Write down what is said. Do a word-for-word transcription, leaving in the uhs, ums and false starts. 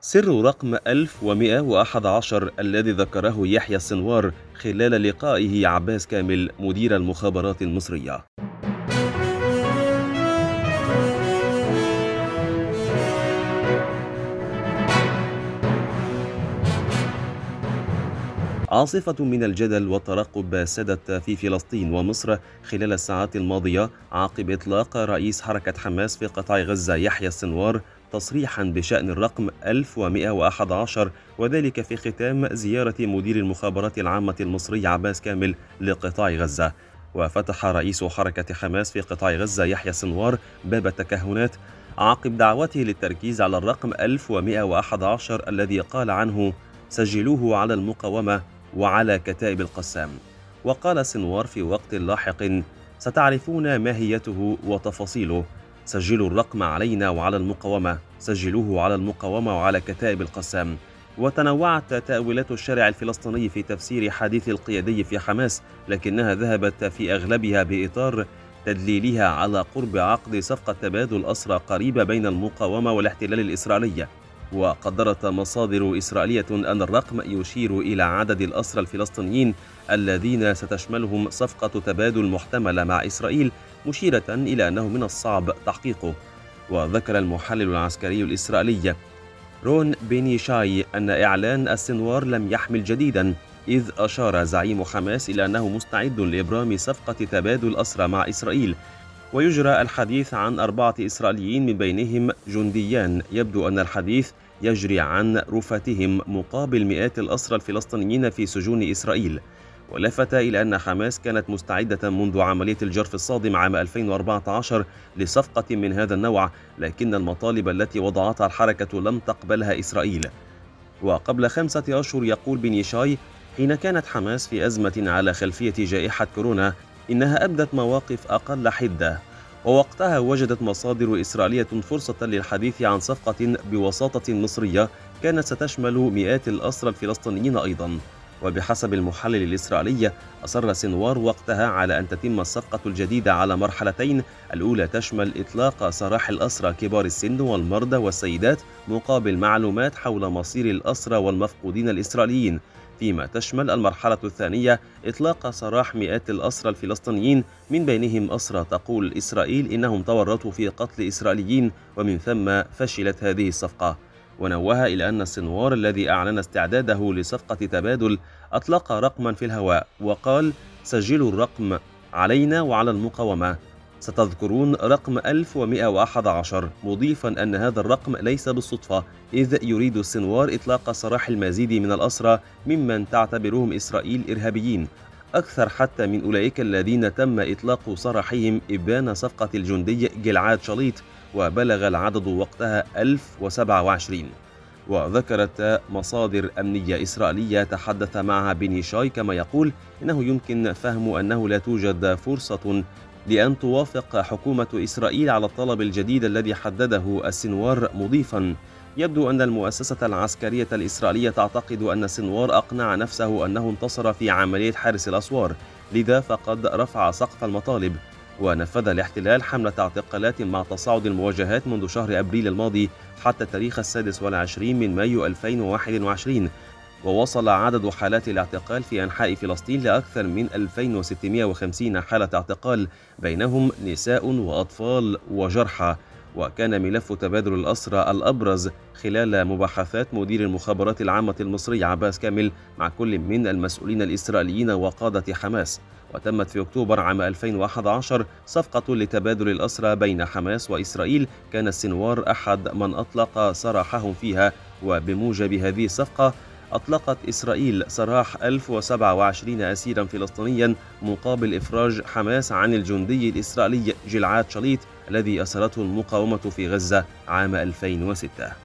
سر رقم ألف ومئة وأحد عشر الذي ذكره يحيى السنوار خلال لقائه عباس كامل مدير المخابرات المصرية. عاصفة من الجدل والترقب سدت في فلسطين ومصر خلال الساعات الماضية عقب إطلاق رئيس حركة حماس في قطاع غزة يحيى السنوار تصريحا بشأن الرقم ألف ومئة وأحد عشر، وذلك في ختام زيارة مدير المخابرات العامة المصري عباس كامل لقطاع غزة. وفتح رئيس حركة حماس في قطاع غزة يحيى السنوار باب التكهنات عقب دعوته للتركيز على الرقم ألف ومئة وأحد عشر الذي قال عنه: سجلوه على المقاومة وعلى كتائب القسام. وقال سنوار في وقت لاحق: ستعرفون ماهيته وتفاصيله، سجلوا الرقم علينا وعلى المقاومة، سجلوه على المقاومة وعلى كتائب القسام. وتنوعت تأويلات الشارع الفلسطيني في تفسير حديث القيادي في حماس، لكنها ذهبت في أغلبها بإطار تدليلها على قرب عقد صفقة تبادل أسرى قريبة بين المقاومة والاحتلال الإسرائيلي. وقدرت مصادر إسرائيلية أن الرقم يشير إلى عدد الأسرى الفلسطينيين الذين ستشملهم صفقة تبادل محتملة مع إسرائيل، مشيرة إلى أنه من الصعب تحقيقه. وذكر المحلل العسكري الإسرائيلي رون بيني شاي أن إعلان السنوار لم يحمل جديدا، إذ أشار زعيم حماس إلى أنه مستعد لإبرام صفقة تبادل أسرى مع إسرائيل. ويجرى الحديث عن أربعة إسرائيليين من بينهم جنديان، يبدو أن الحديث يجري عن رفاتهم مقابل مئات الأسرى الفلسطينيين في سجون إسرائيل. ولفت إلى أن حماس كانت مستعدة منذ عملية الجرف الصادم عام ألفين وأربعة عشر لصفقة من هذا النوع، لكن المطالب التي وضعتها الحركة لم تقبلها إسرائيل. وقبل خمسة أشهر، يقول بنيشاي، حين كانت حماس في أزمة على خلفية جائحة كورونا، إنها أبدت مواقف أقل حدة، ووقتها وجدت مصادر إسرائيلية فرصة للحديث عن صفقة بوساطة مصرية كانت ستشمل مئات الأسرى الفلسطينيين أيضا. وبحسب المحلل الإسرائيلي، أصر سنوار وقتها على أن تتم الصفقة الجديدة على مرحلتين، الأولى تشمل إطلاق سراح الأسرى كبار السن والمرضى والسيدات مقابل معلومات حول مصير الأسرى والمفقودين الإسرائيليين، فيما تشمل المرحلة الثانية إطلاق سراح مئات الأسرى الفلسطينيين، من بينهم أسرى تقول إسرائيل إنهم تورطوا في قتل إسرائيليين، ومن ثم فشلت هذه الصفقة. ونوه إلى أن السنوار الذي أعلن استعداده لصفقة تبادل أطلق رقما في الهواء وقال: سجلوا الرقم علينا وعلى المقاومة، ستذكرون رقم ألف ومئة وأحد عشر، مضيفا أن هذا الرقم ليس بالصدفة، إذ يريد السنوار إطلاق سراح المزيد من الأسرى ممن تعتبرهم إسرائيل إرهابيين، أكثر حتى من أولئك الذين تم إطلاق سراحهم إبان صفقة الجندي جلعاد شاليط، وبلغ العدد وقتها ألف وسبعة وعشرين. وذكرت مصادر أمنية إسرائيلية تحدث معها بنيشاي كما يقول إنه يمكن فهم أنه لا توجد فرصة لأن توافق حكومة إسرائيل على الطلب الجديد الذي حدده السنوار، مضيفا: يبدو أن المؤسسة العسكرية الإسرائيلية تعتقد أن السنوار أقنع نفسه أنه انتصر في عملية حارس الأسوار، لذا فقد رفع سقف المطالب. ونفذ الاحتلال حملة اعتقالات مع تصاعد المواجهات منذ شهر أبريل الماضي حتى التاريخ السادس والعشرين من مايو ألفين وواحد وعشرين، ووصل عدد حالات الاعتقال في أنحاء فلسطين لأكثر من ألفين وستمئة وخمسين حالة اعتقال، بينهم نساء وأطفال وجرحى. وكان ملف تبادل الأسرى الأبرز خلال مباحثات مدير المخابرات العامة المصري عباس كامل مع كل من المسؤولين الإسرائيليين وقادة حماس. وتمت في أكتوبر عام ألفين وأحد عشر صفقة لتبادل الأسرى بين حماس وإسرائيل، كان السنوار أحد من أطلق سراحهم فيها. وبموجب هذه الصفقة أطلقت إسرائيل سراح ألف وسبعة وعشرين أسيرا فلسطينيا مقابل إفراج حماس عن الجندي الإسرائيلي جلعاد شاليط الذي أسرته المقاومة في غزة عام ألفين وستة.